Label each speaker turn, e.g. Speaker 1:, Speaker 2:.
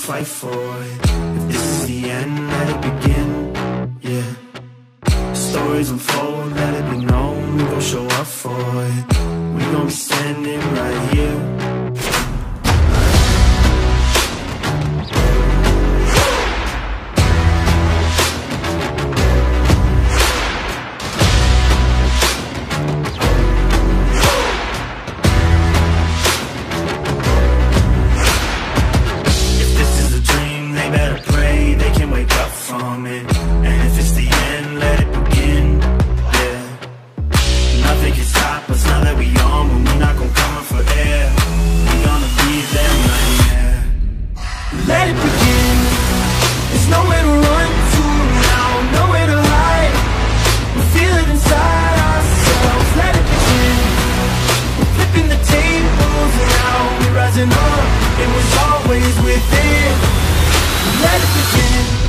Speaker 1: fight for it. If this is the end, let it begin, yeah. Stories unfold, let it be known, we gon' show up for it. We gon' be standing right here. Let it begin. There's nowhere to run to now, nowhere to hide. We feel it inside ourselves. Let it begin. We're flipping the tables now. We're rising up. It was always within. Let it begin.